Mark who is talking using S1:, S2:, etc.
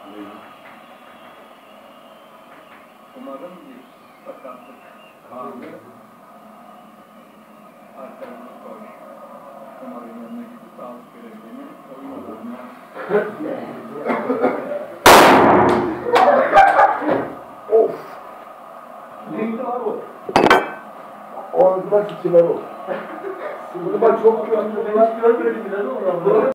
S1: Umarım bir sakatlık kaldı. Arkamız boş. Umarım yanına gidip sağlık görevlinin oyunlarına...
S2: Of! Neydi abi o? O anda içime o. Bunu bak çok güvenli. Ben hiç görmedim.